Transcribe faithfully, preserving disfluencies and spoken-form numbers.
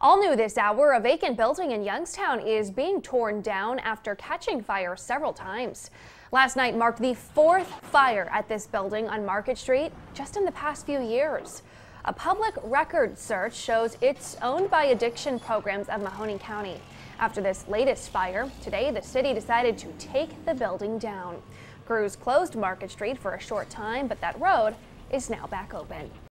All new this hour, a vacant building in Youngstown is being torn down after catching fire several times. Last night marked the fourth fire at this building on Market Street just in the past few years. A public record search shows it's owned by addiction programs of Mahoning County. After this latest fire, today the city decided to take the building down. Crews closed Market Street for a short time, but that road is now back open.